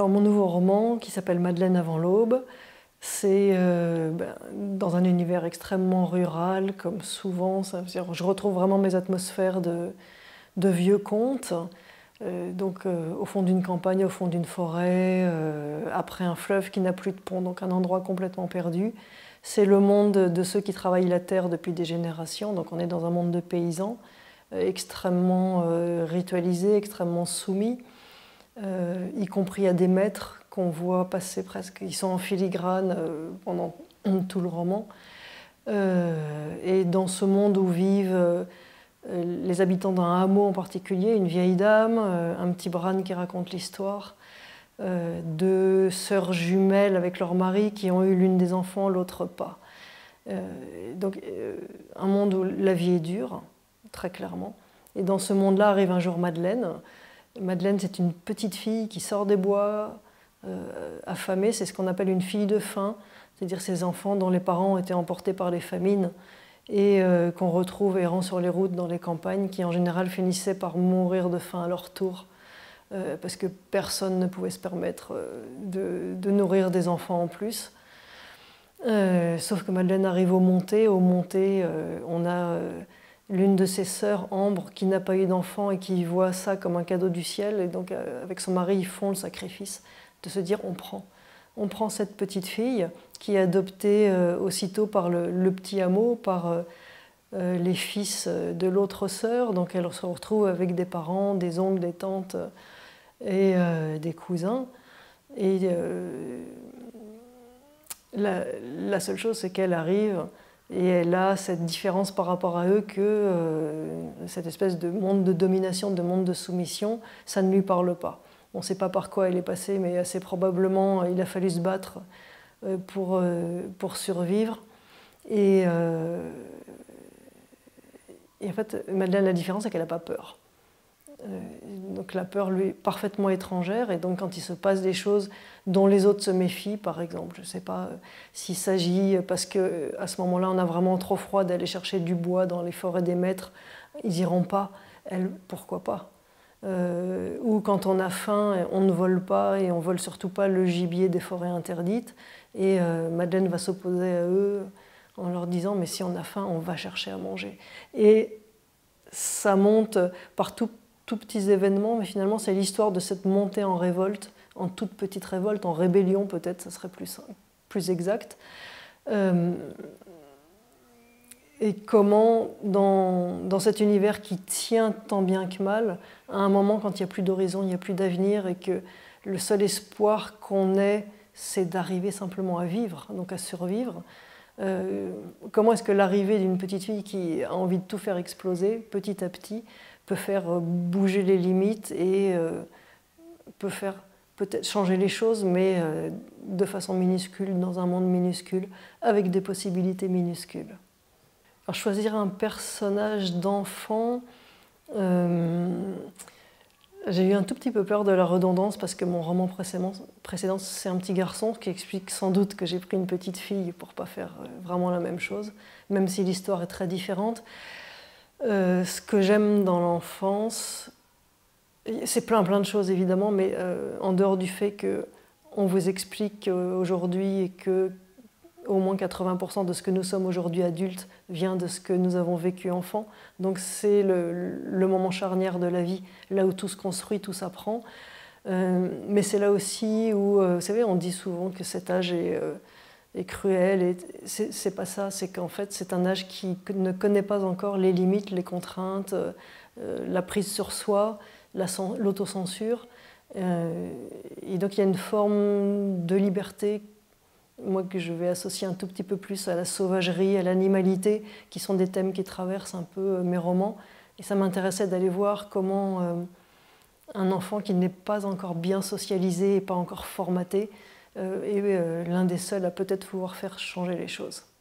Alors mon nouveau roman, qui s'appelle Madeleine avant l'aube, c'est dans un univers extrêmement rural, comme souvent. Je retrouve vraiment mes atmosphères de vieux contes. Au fond d'une campagne, au fond d'une forêt, après un fleuve qui n'a plus de pont, donc un endroit complètement perdu. C'est le monde de ceux qui travaillent la terre depuis des générations, donc on est dans un monde de paysans, extrêmement ritualisé, extrêmement soumis, y compris à des maîtres qu'on voit passer presque, ils sont en filigrane pendant tout le roman. Et dans ce monde où vivent les habitants d'un hameau en particulier, une vieille dame, un petit Bran qui raconte l'histoire, deux sœurs jumelles avec leur mari qui ont eu l'une des enfants, l'autre pas. Un monde où la vie est dure, très clairement. Et dans ce monde-là arrive un jour Madeleine. Madeleine, c'est une petite fille qui sort des bois, affamée, c'est ce qu'on appelle une fille de faim, c'est-à-dire ces enfants dont les parents ont été emportés par les famines et qu'on retrouve errant sur les routes dans les campagnes, qui en général finissaient par mourir de faim à leur tour, parce que personne ne pouvait se permettre de nourrir des enfants en plus. Sauf que Madeleine arrive aux montées. Aux montées, on a l'une de ses sœurs, Ambre, qui n'a pas eu d'enfant et qui voit ça comme un cadeau du ciel. Et donc, avec son mari, ils font le sacrifice de se dire on prend cette petite fille qui est adoptée aussitôt par le petit hameau, par les fils de l'autre sœur. Donc elle se retrouve avec des parents, des oncles, des tantes et des cousins. Et la seule chose, c'est qu'elle arrive et elle a cette différence par rapport à eux que cette espèce de monde de domination, de monde de soumission, ça ne lui parle pas. On ne sait pas par quoi elle est passée, mais assez probablement, il a fallu se battre pour survivre. Et en fait, Madeleine, la différence, c'est qu'elle n'a pas peur. Donc la peur lui est parfaitement étrangère, et donc quand il se passe des choses dont les autres se méfient, par exemple, je ne sais pas s'il s'agit, parce qu'à ce moment-là, on a vraiment trop froid d'aller chercher du bois dans les forêts des maîtres, ils n'iront pas, elle, pourquoi pas? Ou quand on a faim, on ne vole pas et on ne vole surtout pas le gibier des forêts interdites. Et Madeleine va s'opposer à eux en leur disant « mais si on a faim, on va chercher à manger ». Et ça monte par tout petits événements, mais finalement c'est l'histoire de cette montée en révolte, en toute petite révolte, en rébellion peut-être, ça serait plus exact. Et comment, dans cet univers qui tient tant bien que mal, à un moment, quand il n'y a plus d'horizon, il n'y a plus d'avenir, et que le seul espoir qu'on ait, c'est d'arriver simplement à vivre, donc à survivre, comment est-ce que l'arrivée d'une petite fille qui a envie de tout faire exploser, petit à petit, peut faire bouger les limites et peut faire peut-être changer les choses, mais de façon minuscule, dans un monde minuscule, avec des possibilités minuscules. Alors, choisir un personnage d'enfant, j'ai eu un tout petit peu peur de la redondance parce que mon roman précédent c'est un petit garçon, ce qui explique sans doute que j'ai pris une petite fille pour ne pas faire vraiment la même chose, même si l'histoire est très différente. Ce que j'aime dans l'enfance, c'est plein de choses évidemment, mais en dehors du fait qu'on vous explique aujourd'hui et que au moins 80% de ce que nous sommes aujourd'hui adultes vient de ce que nous avons vécu enfant. Donc c'est le moment charnière de la vie, là où tout se construit, tout s'apprend. Mais c'est là aussi où, vous savez, on dit souvent que cet âge est cruel. Et c'est pas ça, c'est qu'en fait c'est un âge qui ne connaît pas encore les limites, les contraintes, la prise sur soi, l'autocensure. Et donc il y a une forme de liberté, moi que je vais associer un tout petit peu plus à la sauvagerie, à l'animalité, qui sont des thèmes qui traversent un peu mes romans. Et ça m'intéressait d'aller voir comment un enfant qui n'est pas encore bien socialisé et pas encore formaté est l'un des seuls à peut-être pouvoir faire changer les choses.